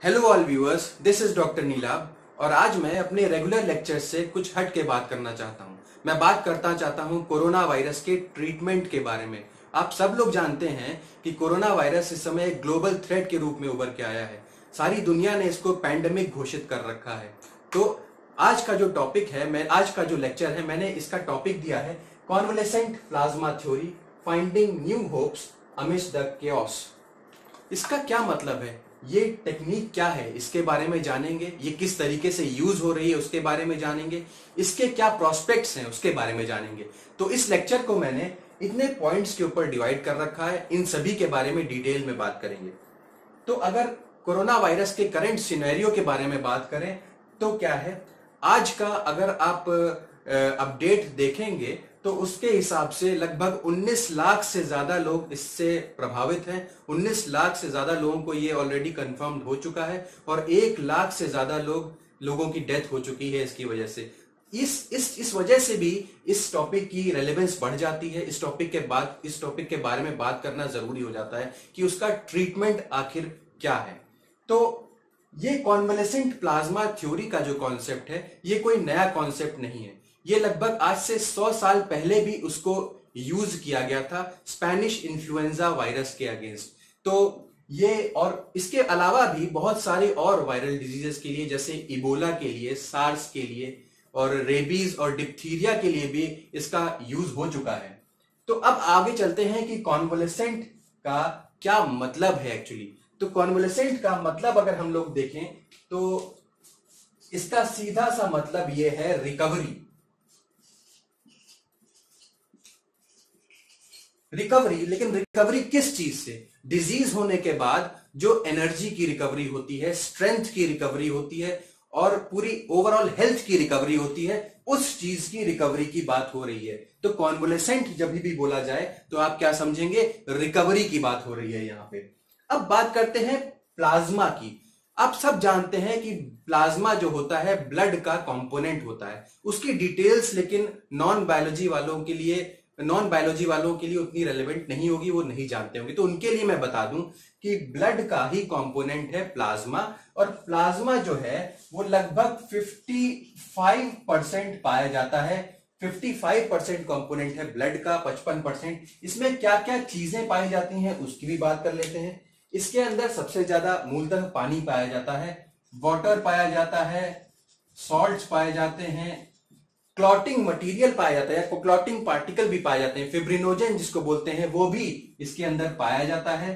Hello all viewers, this is doctor Neelabh और आज मैं अपने रेगुलर लेक्चर से कुछ हट के बात करना चाहता हूं। मैं बात करना चाहता हूं कोरोना वायरस के ट्रीटमेंट के बारे में। आप सब लोग जानते हैं कि कोरोना वायरस इस समय एक ग्लोबल थ्रेट के रूप में उभर के आया है। सारी दुनिया ने इसको पैंडेमिक घोषित कर रखा है। तो आज का जो टॉपिक है, आज का जो लेक्चर है, मैंने इसका टॉपिक दिया है convalescent plasma theory, finding new hopes amidst the chaos. इसका क्या मतलब है, ये टेक्निक क्या है, इसके बारे में जानेंगे। ये किस तरीके से यूज हो रही है उसके बारे में जानेंगे। इसके क्या प्रोस्पेक्ट्स हैं उसके बारे में जानेंगे। तो इस लेक्चर को मैंने इतने पॉइंट्स के ऊपर डिवाइड कर रखा है, इन सभी के बारे में डिटेल में बात करेंगे। तो अगर कोरोना वायरस के करंट सिनेरियो के बारे में बात करें तो क्या है, आज का अगर आप अपडेट देखेंगे तो उसके हिसाब से लगभग 19 लाख से ज्यादा लोग इससे प्रभावित हैं। 19 लाख से ज्यादा लोगों को ये ऑलरेडी कंफर्म्ड हो चुका है और 1 लाख से ज्यादा लोगों की डेथ हो चुकी है इसकी वजह से। इस वजह से भी इस टॉपिक की रेलेवेंस बढ़ जाती है। इस टॉपिक के बारे में बात करना जरूरी हो जाता है कि उसका ट्रीटमेंट आखिर क्या है। तो ये कॉन्वलेसेंट प्लाज्मा थ्योरी का जो कॉन्सेप्ट है, ये कोई नया कॉन्सेप्ट नहीं है। ये लगभग आज से 100 साल पहले भी उसको यूज किया गया था स्पेनिश इन्फ्लुएंजा वायरस के अगेंस्ट। तो ये और इसके अलावा भी बहुत सारे और वायरल डिजीजेस के लिए, जैसे इबोला के लिए, सार्स के लिए और रेबीज और डिप्थीरिया के लिए भी इसका यूज हो चुका है। तो अब आगे चलते हैं कि कॉन्वलेसेंट का क्या मतलब है एक्चुअली। तो कॉन्वलेसेंट का मतलब अगर हम लोग देखें तो इसका सीधा सा मतलब यह है रिकवरी। लेकिन रिकवरी किस चीज से? डिजीज होने के बाद जो एनर्जी की रिकवरी होती है, स्ट्रेंथ की रिकवरी होती है और पूरी ओवरऑल हेल्थ की रिकवरी होती है, उस चीज की रिकवरी की बात हो रही है। तो कॉन्वलेसेंट जब भी बोला जाए तो आप क्या समझेंगे? रिकवरी की बात हो रही है यहां पे। अब बात करते हैं प्लाज्मा की। आप सब जानते हैं कि प्लाज्मा जो होता है ब्लड का कंपोनेंट होता है। उसकी डिटेल्स लेकिन नॉन बायोलॉजी वालों के लिए उतनी रेलेवेंट नहीं होगी, वो नहीं जानते होंगे। तो उनके लिए मैं बता दूं कि ब्लड का ही कंपोनेंट है प्लाज्मा, और प्लाज्मा जो है वो लगभग 55% पाया जाता है। 55% कंपोनेंट है ब्लड का, 55%। इसमें क्या क्या चीजें पाई जाती हैं उसकी भी बात कर लेते हैं। इसके अंदर सबसे ज्यादा मूलतः पानी पाया जाता है, वाटर पाया जाता है, सॉल्ट्स पाए जाते हैं, क्लॉटिंग मटेरियल पाया जाता है, क्लॉटिंग पार्टिकल भी पाए जाते हैं, फिब्रिनोजन जिसको बोलते हैं वो भी इसके अंदर पाया जाता है।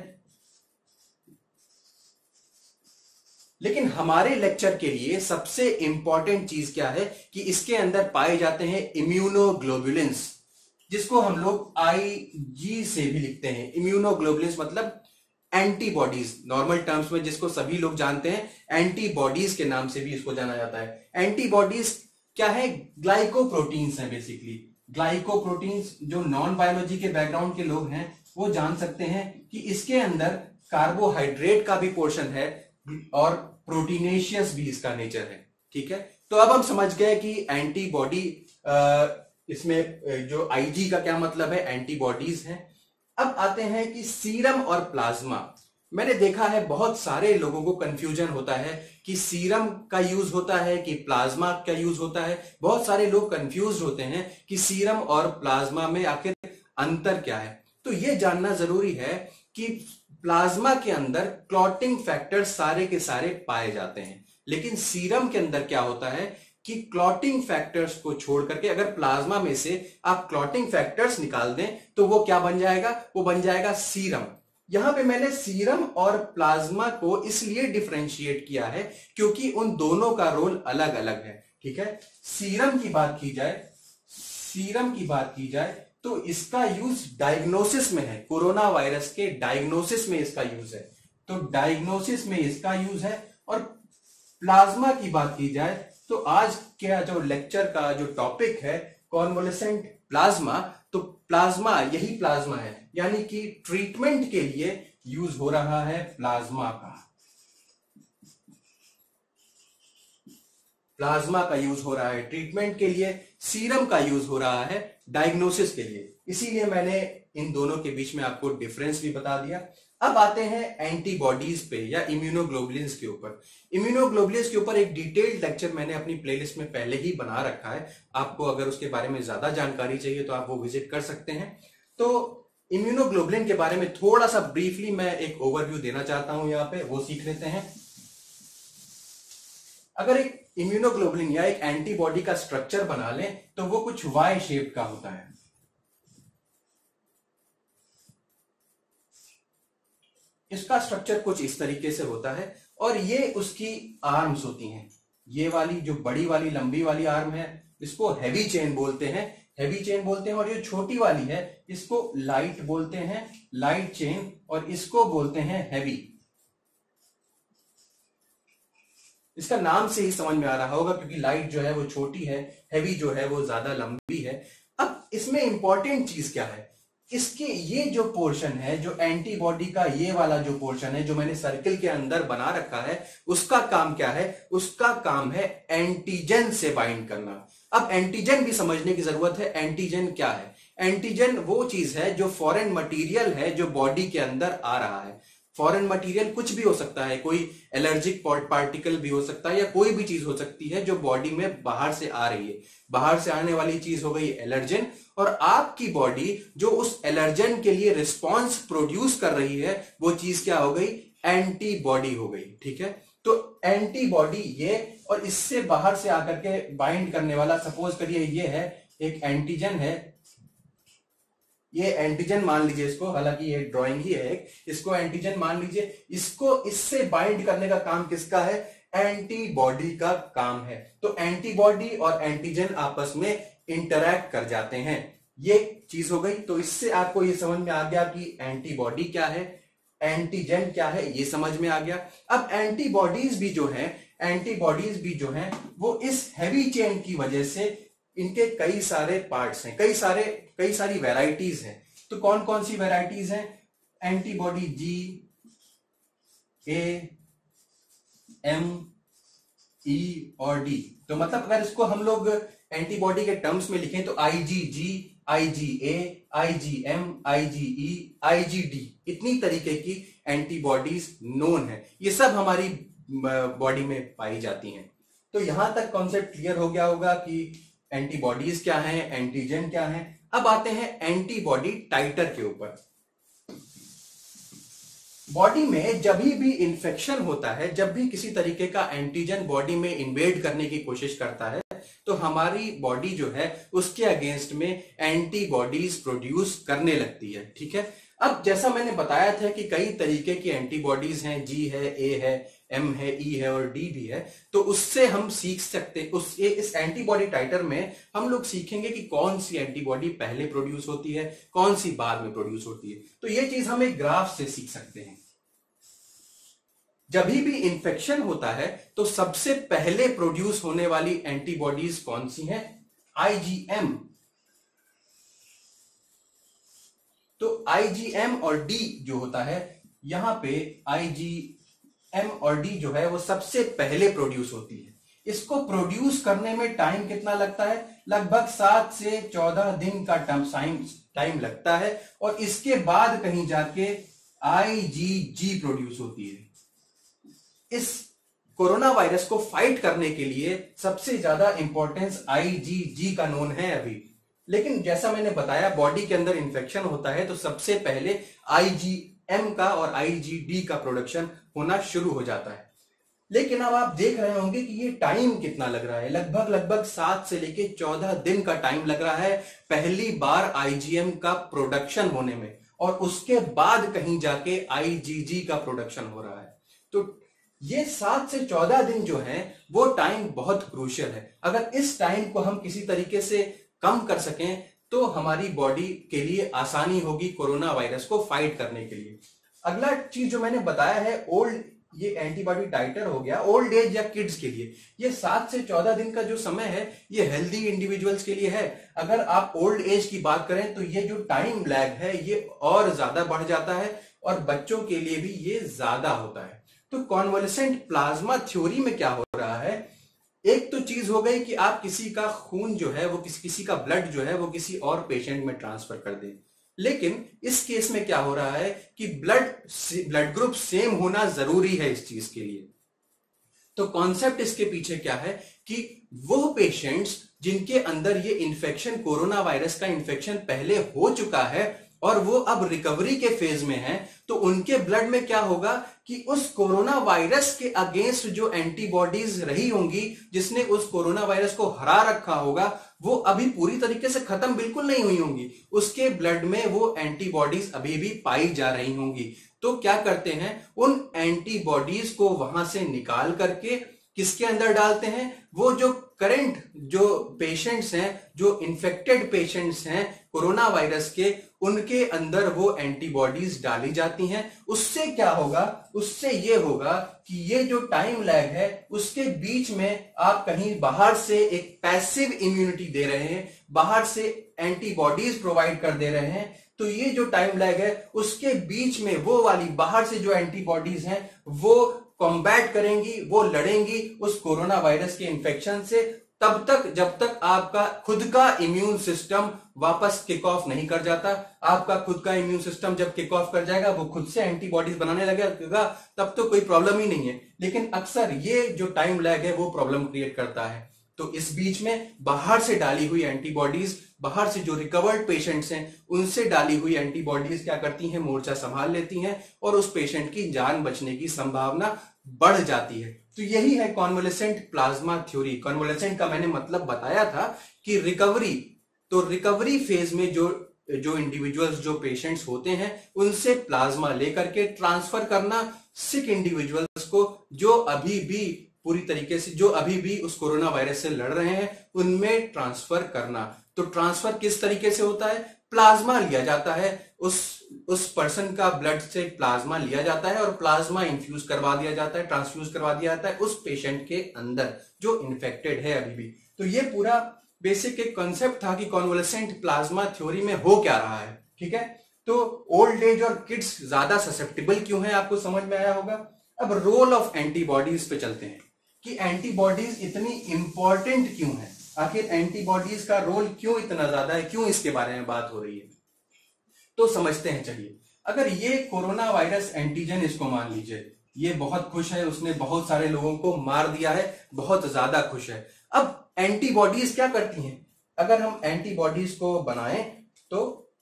लेकिन हमारे लेक्चर के लिए सबसे इंपॉर्टेंट चीज क्या है कि इसके अंदर पाए जाते हैं इम्यूनोग्लोबुलिन्स, जिसको हम लोग IG से भी लिखते हैं। इम्यूनोग्लोबुलिन्स मतलब एंटीबॉडीज, नॉर्मल टर्म्स में जिसको सभी लोग जानते हैं एंटीबॉडीज के नाम से भी इसको जाना जाता है। एंटीबॉडीज क्या है? ग्लाइकोप्रोटीन्स हैं बेसिकली। ग्लाइकोप्रोटीन्स जो नॉन बायोलॉजी के बैकग्राउंड के लोग हैं वो जान सकते हैं कि इसके अंदर कार्बोहाइड्रेट का भी पोर्शन है और प्रोटीनेशियस भी इसका नेचर है। ठीक है, तो अब हम समझ गए कि एंटीबॉडी, इसमें जो IG का क्या मतलब है, एंटीबॉडीज हैं। अब आते हैं कि सीरम और प्लाज्मा। मैंने देखा है बहुत सारे लोगों को कंफ्यूजन होता है कि सीरम का यूज होता है कि प्लाज्मा का यूज होता है। बहुत सारे लोग कंफ्यूज होते हैं कि सीरम और प्लाज्मा में आखिर अंतर क्या है। तो यह जानना जरूरी है कि प्लाज्मा के अंदर क्लॉटिंग फैक्टर्स सारे के सारे पाए जाते हैं, लेकिन सीरम के अंदर क्या होता है कि क्लॉटिंग फैक्टर्स को छोड़ करके अगर प्लाज्मा में से आप क्लॉटिंग फैक्टर्स निकाल दें तो वो क्या बन जाएगा? वो बन जाएगा सीरम। यहां पे मैंने सीरम और प्लाज्मा को इसलिए डिफरेंशिएट किया है क्योंकि उन दोनों का रोल अलग अलग है। ठीक है, सीरम की बात की जाए तो इसका यूज डायग्नोसिस में है। कोरोना वायरस के डायग्नोसिस में इसका यूज है, तो डायग्नोसिस में इसका यूज है। और प्लाज्मा की बात की जाए तो आज के जो लेक्चर का जो टॉपिक है कॉन्वलेसेंट प्लाज्मा, तो प्लाज्मा यही प्लाज्मा है, यानी कि ट्रीटमेंट के लिए यूज हो रहा है प्लाज्मा का यूज हो रहा है ट्रीटमेंट के लिए, सीरम का यूज हो रहा है डायग्नोसिस के लिए। इसीलिए मैंने इन दोनों के बीच में आपको डिफरेंस भी बता दिया। अब आते हैं एंटीबॉडीज पे या इम्यूनोग्लोबुलिन्स के ऊपर। इम्यूनोग्लोबुलिन्स के ऊपर एक डिटेल्ड लेक्चर मैंने अपनी प्लेलिस्ट में पहले ही बना रखा है। आपको अगर उसके बारे में ज्यादा जानकारी चाहिए तो आप वो विजिट कर सकते हैं। तो इम्यूनोग्लोबुलिन के बारे में थोड़ा सा ब्रीफली मैं एक ओवरव्यू देना चाहता हूं, यहां पे वो सीख लेते हैं। अगर एक इम्यूनोग्लोबुलिन या एक एंटीबॉडी का स्ट्रक्चर बना लें तो वो कुछ वाई शेप का होता है। इसका स्ट्रक्चर कुछ इस तरीके से होता है और ये उसकी आर्म्स होती हैं। ये वाली जो बड़ी वाली लंबी वाली आर्म है इसको हैवी चेन बोलते हैं, हैवी चेन बोलते हैं। और ये छोटी वाली है इसको लाइट बोलते हैं, लाइट चेन, और इसको बोलते हैं हैवी। इसका नाम से ही समझ में आ रहा होगा क्योंकि लाइट जो है वो छोटी है, हैवी जो है वो ज्यादा लंबी है। अब इसमें इंपॉर्टेंट चीज क्या है, इसके ये जो पोर्शन है, जो एंटीबॉडी का ये वाला जो पोर्शन है जो मैंने सर्किल के अंदर बना रखा है, उसका काम क्या है? उसका काम है एंटीजन से बाइंड करना। अब एंटीजन भी समझने की जरूरत है। एंटीजन क्या है? एंटीजन वो चीज है जो फॉरेन मटेरियल है जो बॉडी के अंदर आ रहा है। फॉरेन मटेरियल कुछ भी हो सकता है, कोई एलर्जिक पार्टिकल भी हो सकता है या कोई भी चीज हो सकती है जो बॉडी में बाहर से आ रही है। बाहर से आने वाली चीज हो गई एलर्जन, और आपकी बॉडी जो उस एलर्जन के लिए रिस्पॉन्स प्रोड्यूस कर रही है वो चीज क्या हो गई? एंटीबॉडी हो गई। ठीक है, तो एंटीबॉडी ये, और इससे बाहर से आकर के बाइंड करने वाला, सपोज करिए ये है एक एंटीजन है, ये एंटीजन मान लीजिए इसको, हालांकि ये ड्राइंग ही है एक, इसको एंटीजन मान लीजिए। इसको इससे बाइंड करने का काम किसका है? एंटीबॉडी का काम है। तो एंटीबॉडी और एंटीजन आपस में इंटरैक्ट कर जाते हैं, ये चीज हो गई। तो इससे आपको ये समझ में आ गया कि एंटीबॉडी क्या है, एंटीजन क्या है, ये समझ में आ गया। अब एंटीबॉडीज भी जो है, एंटीबॉडीज भी जो है वो इस हैवी चेन की वजह से, इनके कई सारे पार्ट्स हैं, कई सारी वैरायटीज हैं। तो कौन कौन सी वैरायटीज हैं? Antibody G, A, M, E और डी। तो मतलब अगर इसको हम लोग एंटीबॉडी के टर्म्स में लिखें तो IgG, IgA, IgM, IgE, IgD, इतनी तरीके की एंटीबॉडीज नोन है। ये सब हमारी बॉडी में पाई जाती हैं। तो यहां तक कॉन्सेप्ट क्लियर हो गया होगा कि एंटीबॉडीज क्या हैं, एंटीजन क्या हैं। अब आते हैं एंटीबॉडी टाइटर के ऊपर। बॉडी में जब भी इंफेक्शन होता है, जब भी किसी तरीके का एंटीजन बॉडी में इन्वेड करने की कोशिश करता है, तो हमारी बॉडी जो है उसके अगेंस्ट में एंटीबॉडीज प्रोड्यूस करने लगती है। ठीक है, अब जैसा मैंने बताया था कि कई तरीके की एंटीबॉडीज हैं, जी है, ए है, एम है, ई है और डी भी है। तो उससे हम सीख सकते, इस एंटीबॉडी टाइटर में हम लोग सीखेंगे कि कौन सी एंटीबॉडी पहले प्रोड्यूस होती है, कौन सी बाद में प्रोड्यूस होती है। तो ये चीज हम एक ग्राफ से सीख सकते हैं। जब भी इंफेक्शन होता है तो सबसे पहले प्रोड्यूस होने वाली एंटीबॉडीज कौन सी हैं? IgM। तो IgM और D जो होता है, यहां पे IgM और D जो है वो सबसे पहले प्रोड्यूस होती है। इसको प्रोड्यूस करने में टाइम कितना लगता है? लगभग 7 से 14 दिन का टाइम लगता है, और इसके बाद कहीं जाके IgG प्रोड्यूस होती है। इस कोरोना वायरस को फाइट करने के लिए सबसे ज्यादा इंपॉर्टेंस IgG का नोन है अभी। लेकिन जैसा मैंने बताया, बॉडी के अंदर इंफेक्शन होता है तो सबसे पहले IgM का और IgD का प्रोडक्शन होना शुरू हो जाता है। लेकिन अब आप देख रहे होंगे कि ये टाइम कितना लग रहा है, लगभग 7 से लेके 14 दिन का टाइम लग रहा है पहली बार IgM का प्रोडक्शन होने में, और उसके बाद कहीं जाके IgG का प्रोडक्शन हो रहा है। तो ये 7 से 14 दिन जो है वो टाइम बहुत क्रूशियल है। अगर इस टाइम को हम किसी तरीके से कम कर सकें तो हमारी बॉडी के लिए आसानी होगी कोरोना वायरस को फाइट करने के लिए। अगला चीज जो मैंने बताया है, ओल्ड, ये एंटीबॉडी टाइटर हो गया ओल्ड एज या किड्स के लिए। ये 7 से 14 दिन का जो समय है ये हेल्दी इंडिविजुअल्स के लिए है। अगर आप ओल्ड एज की बात करें तो ये जो टाइम लैग है ये और ज्यादा बढ़ जाता है, और बच्चों के लिए भी ये ज्यादा होता है। तो कॉन्वलेसेंट प्लाज्मा थ्योरी में क्या हो रहा है, एक तो चीज हो गई कि आप किसी का खून जो है वो किसी का ब्लड जो है वो किसी और पेशेंट में ट्रांसफर कर दें। लेकिन इस केस में क्या हो रहा है कि ब्लड ग्रुप सेम होना जरूरी है इस चीज के लिए। तो कॉन्सेप्ट इसके पीछे क्या है कि वो पेशेंट्स जिनके अंदर ये इन्फेक्शन, कोरोना वायरस का इन्फेक्शन पहले हो चुका है और वो अब रिकवरी के फेज में है, तो उनके ब्लड में क्या होगा कि उस कोरोना वायरस के अगेंस्ट जो एंटीबॉडीज रही होंगी, जिसने उस कोरोना वायरस को हरा रखा होगा, वो अभी पूरी तरीके से खत्म बिल्कुल नहीं हुई होंगी, उसके ब्लड में वो एंटीबॉडीज अभी भी पाई जा रही होंगी। तो क्या करते हैं, उन एंटीबॉडीज को वहां से निकाल करके किसके अंदर डालते हैं, वो जो करंट जो पेशेंट्स हैं, जो इन्फेक्टेड पेशेंट्स हैं कोरोना वायरस के, उनके अंदर वो एंटीबॉडीज डाली जाती हैं। उससे क्या होगा, उससे ये होगा कि ये जो टाइम लैग है उसके बीच में आप कहीं बाहर से एक पैसिव इम्यूनिटी दे रहे हैं, बाहर से एंटीबॉडीज प्रोवाइड कर दे रहे हैं, तो ये जो टाइम लैग है उसके बीच में वो वाली बाहर से जो एंटीबॉडीज हैं वो कॉम्बैट करेंगी, वो लड़ेंगी उस कोरोना वायरस के इन्फेक्शन से, तब तक जब तक आपका खुद का इम्यून सिस्टम वापस किक ऑफ नहीं कर जाता। आपका खुद का इम्यून सिस्टम जब किक ऑफ कर जाएगा, वो खुद से एंटीबॉडीज बनाने लगेगा, तब तो कोई प्रॉब्लम ही नहीं है। लेकिन अक्सर ये जो टाइम लैग है वो प्रॉब्लम क्रिएट करता है। तो इस बीच में बाहर से डाली हुई एंटीबॉडीज, बाहर से जो रिकवर्ड पेशेंट्स हैं उनसे डाली हुई एंटीबॉडीज क्या करती हैं, मोर्चा संभाल लेती हैं और उस पेशेंट की जान बचने की संभावना बढ़ जाती है। तो यही है कॉन्वलेसेंट प्लाज्मा थ्योरी। कॉन्वलेसेंट का मैंने मतलब बताया था कि रिकवरी, तो रिकवरी फेज में जो इंडिविजुअल्स, जो पेशेंट्स होते हैं, उनसे प्लाज्मा लेकर के ट्रांसफर करना सिक इंडिविजुअल्स को, जो अभी भी पूरी तरीके से, जो अभी भी उस कोरोना वायरस से लड़ रहे हैं, उनमें ट्रांसफर करना। तो ट्रांसफर किस तरीके से होता है, प्लाज्मा लिया जाता है, उस पर्सन का ब्लड से प्लाज्मा लिया जाता है और प्लाज्मा इन्फ्यूज करवा दिया जाता है, ट्रांसफ्यूज करवा दिया जाता है उस पेशेंट के अंदर जो इन्फेक्टेड है अभी भी। तो ये पूरा बेसिक एक कॉन्सेप्ट था कि कॉन्वलेसेंट प्लाज्मा थ्योरी में हो क्या रहा है। ठीक है, तो ओल्ड एज और किड्स ज्यादा ससेप्टेबल क्यों है, आपको समझ में आया होगा। अब रोल ऑफ एंटीबॉडीज पे चलते हैं कि एंटीबॉडीज इतनी इंपॉर्टेंट क्यों है, आखिर एंटीबॉडीज का रोल क्यों इतना ज्यादा है, क्यों इसके बारे में बात हो रही है। तो समझते हैं, चलिए। अगर ये कोरोना वायरस एंटीजन, इसको मान लीजिए ये बहुत खुश है, उसने बहुत सारे लोगों को मार दिया है, बहुत ज्यादा खुश है। अब एंटीबॉडीज क्या करती हैं, अगर हम एंटीबॉडीज को बनाएं तो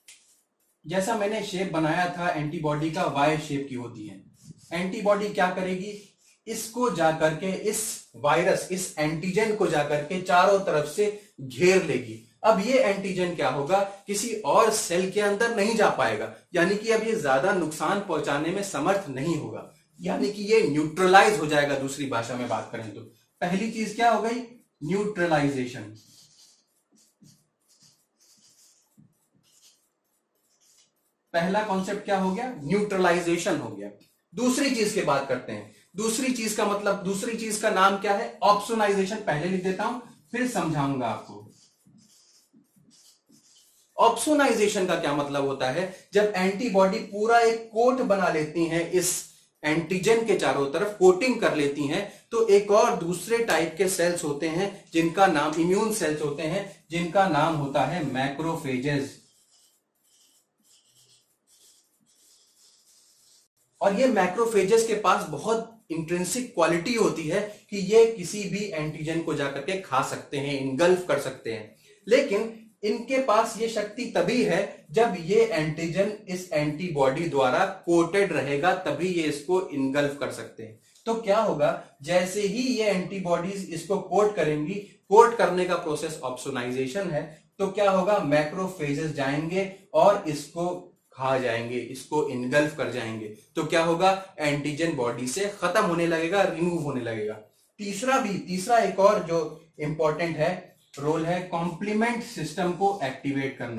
जैसा मैंने शेप बनाया था एंटीबॉडी का, वाई शेप की होती है। एंटीबॉडी क्या करेगी, इसको जाकर के, इस वायरस, इस एंटीजन को जाकर के चारों तरफ से घेर लेगी। अब ये एंटीजन क्या होगा, किसी और सेल के अंदर नहीं जा पाएगा, यानी कि अब ये ज्यादा नुकसान पहुंचाने में समर्थ नहीं होगा, यानी कि ये न्यूट्रलाइज हो जाएगा। दूसरी भाषा में बात करें तो पहली चीज क्या हो गई, न्यूट्रलाइजेशन। पहला कॉन्सेप्ट क्या हो गया, न्यूट्रलाइजेशन हो गया। दूसरी चीज की बात करते हैं, दूसरी चीज का मतलब, दूसरी चीज का नाम क्या है, ऑप्सोनाइजेशन। पहले लिख देता हूं फिर समझाऊंगा आपको। ऑप्सोनाइजेशन का क्या मतलब होता है, जब एंटीबॉडी पूरा एक कोट बना लेती हैं, इस एंटीजन के चारों तरफ कोटिंग कर लेती हैं, तो एक और दूसरे टाइप के सेल्स होते हैं जिनका नाम, इम्यून सेल्स होते हैं जिनका नाम होता है मैक्रोफेजेस। और ये मैक्रोफेजेस के पास बहुत इंट्रिंसिक क्वालिटी होती है कि ये किसी भी एंटीजन को जाकर के खा सकते हैं, इनगल्फ कर सकते हैं। लेकिन इनके पास ये शक्ति तभी है जब ये एंटीजन इस एंटीबॉडी द्वारा कोटेड रहेगा, तभी ये इसको इनगल्फ कर सकते हैं। तो क्या होगा, जैसे ही ये एंटीबॉडीज इसको कोट करेंगी, कोट करने का प्रोसेस ऑप्सोनाइजेशन है, तो क्या होगा, मैक्रोफेजेस जाएंगे और इसको खा जाएंगे, इसको इनगल्फ कर जाएंगे। तो क्या होगा, एंटीजन बॉडी से खत्म होने लगेगा, रिमूव होने लगेगा। तीसरा एक और जो इंपॉर्टेंट है रोल है, कॉम्प्लीमेंट सिस्टम को एक्टिवेट करना।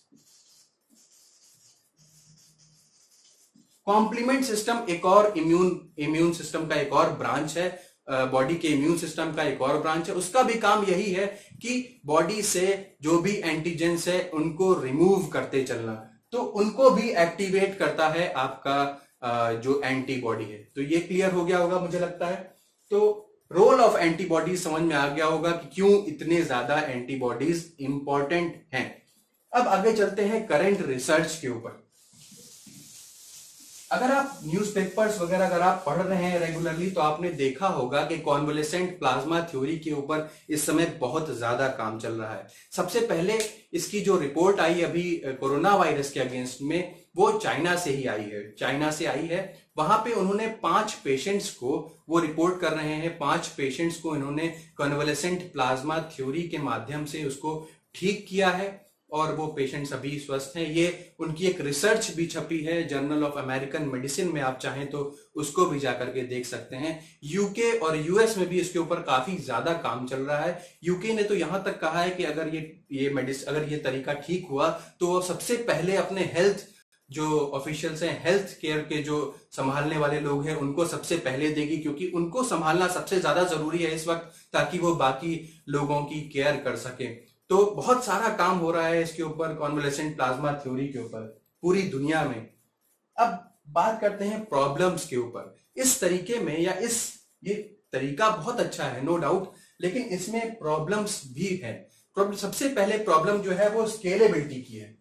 कॉम्प्लीमेंट सिस्टम एक और इम्यून सिस्टम का एक और ब्रांच है, बॉडी के इम्यून सिस्टम का एक और ब्रांच है। उसका भी काम यही है कि बॉडी से जो भी एंटीजेंस है उनको रिमूव करते चलना, तो उनको भी एक्टिवेट करता है आपका जो एंटीबॉडी है। तो ये क्लियर हो गया होगा मुझे लगता है। तो रोल ऑफ एंटीबॉडीज समझ में आ गया होगा कि क्यों इतने ज्यादा एंटीबॉडीज इंपॉर्टेंट हैं। अब आगे चलते हैं करंट रिसर्च के ऊपर। अगर आप न्यूज़पेपर्स वगैरह अगर आप पढ़ रहे हैं रेगुलरली तो आपने देखा होगा कि कॉन्वलेसेंट प्लाज्मा थ्योरी के ऊपर इस समय बहुत ज्यादा काम चल रहा है। सबसे पहले इसकी जो रिपोर्ट आई अभी कोरोना वायरस के अगेंस्ट में, वो चाइना से ही आई है, चाइना से आई है। वहां पे उन्होंने 5 पेशेंट्स को, वो रिपोर्ट कर रहे हैं 5 पेशेंट्स को इन्होंने कॉन्वलेसेंट प्लाज्मा थ्योरी के माध्यम से उसको ठीक किया है और वो पेशेंट्स अभी स्वस्थ हैं। ये उनकी एक रिसर्च भी छपी है जर्नल ऑफ अमेरिकन मेडिसिन में, आप चाहें तो उसको भी जाकर के देख सकते हैं। यूके और यूएस में भी इसके ऊपर काफी ज्यादा काम चल रहा है। यूके ने तो यहां तक कहा है कि अगर अगर ये तरीका ठीक हुआ तो वो सबसे पहले अपने हेल्थ जो ऑफिशियल्स हैं, हेल्थ केयर के जो संभालने वाले लोग हैं, उनको सबसे पहले देगी, क्योंकि उनको संभालना सबसे ज्यादा जरूरी है इस वक्त, ताकि वो बाकी लोगों की केयर कर सके। तो बहुत सारा काम हो रहा है इसके ऊपर, कॉन्वलेसेंट प्लाज्मा थ्योरी के ऊपर पूरी दुनिया में। अब बात करते हैं प्रॉब्लम्स के ऊपर। इस तरीके में ये तरीका बहुत अच्छा है, नो डाउट, लेकिन इसमें प्रॉब्लम्स भी है। सबसे पहले प्रॉब्लम जो है वो स्केलेबिलिटी की है।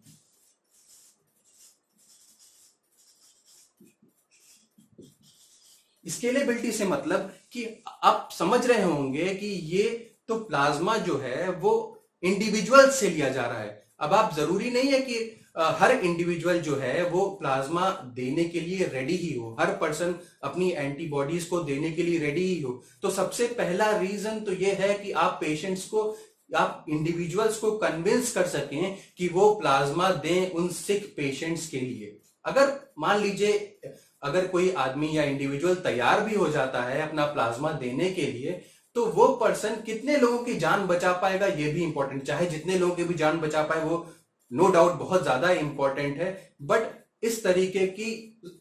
स्केलेबिलिटी से मतलब कि आप समझ रहे होंगे कि ये तो प्लाज्मा जो है वो इंडिविजुअल से लिया जा रहा है। अब आप जरूरी नहीं है कि हर इंडिविजुअल जो है वो प्लाज्मा देने के लिए रेडी ही हो, हर पर्सन अपनी एंटीबॉडीज को देने के लिए रेडी ही हो। तो सबसे पहला रीजन तो ये है कि आप पेशेंट्स को, आप इंडिविजुअल्स को कन्विंस कर सकें कि वो प्लाज्मा दें उन सिक पेशेंट्स के लिए। अगर मान लीजिए अगर कोई आदमी या इंडिविजुअल तैयार भी हो जाता है अपना प्लाज्मा देने के लिए, तो वो पर्सन कितने लोगों की जान बचा पाएगा ये भी इंपॉर्टेंट। चाहे जितने लोगों की भी जान बचा पाए वो नो डाउट बहुत ज्यादा इंपॉर्टेंट है, बट इस तरीके की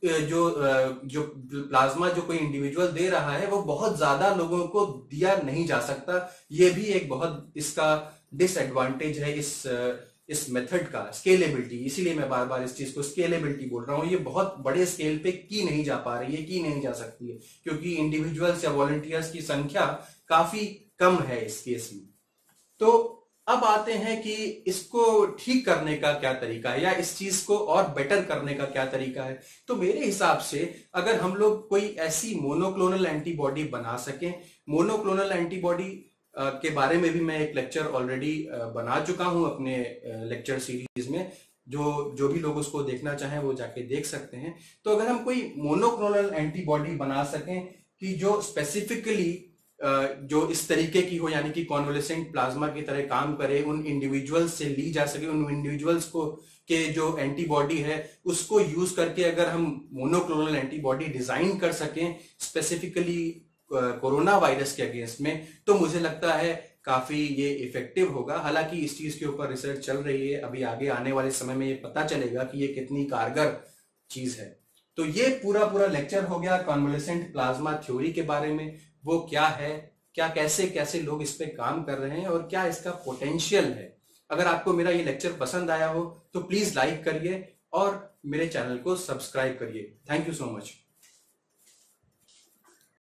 जो प्लाज्मा जो कोई इंडिविजुअल दे रहा है वो बहुत ज्यादा लोगों को दिया नहीं जा सकता। ये भी एक बहुत इसका डिसएडवांटेज है इस मेथड का, स्केलेबिलिटी। इसीलिए मैं बार बार इस चीज को स्केलेबिलिटी बोल रहा हूं। ये बहुत बड़े स्केल पे की नहीं जा पा रही है, की नहीं जा सकती है, क्योंकि इंडिविजुअल्स या वॉलंटियर्स की संख्या काफी कम है इस केस में। तो अब आते हैं कि इसको ठीक करने का क्या तरीका है, या इस चीज को और बेटर करने का क्या तरीका है। तो मेरे हिसाब से अगर हम लोग कोई ऐसी मोनोक्लोनल एंटीबॉडी बना सकें, मोनोक्लोनल एंटीबॉडी के बारे में भी मैं एक लेक्चर ऑलरेडी बना चुका हूं अपने लेक्चर सीरीज में, जो भी लोग उसको देखना चाहें वो जाके देख सकते हैं। तो अगर हम कोई मोनोक्लोनल एंटीबॉडी बना सकें कि जो स्पेसिफिकली जो इस तरीके की हो, यानी कि कॉन्वलेसेंट प्लाज्मा की तरह काम करे, उन इंडिविजुअल्स से ली जा सके, उन इंडिविजुअल्स को के जो एंटीबॉडी है उसको यूज करके अगर हम मोनोक्लोनल एंटीबॉडी डिजाइन कर सकें स्पेसिफिकली कोरोना वायरस के अगेंस्ट में, तो मुझे लगता है काफी ये इफेक्टिव होगा। हालांकि इस चीज के ऊपर रिसर्च चल रही है, अभी आगे आने वाले समय में ये पता चलेगा कि ये कितनी कारगर चीज है। तो ये पूरा लेक्चर हो गया कॉन्वलेसेंट प्लाज्मा थ्योरी के बारे में, वो क्या है, क्या कैसे कैसे लोग इस पे काम कर रहे हैं और क्या इसका पोटेंशियल है। अगर आपको मेरा ये लेक्चर पसंद आया हो तो प्लीज लाइक करिए और मेरे चैनल को सब्सक्राइब करिए। Thank you so much.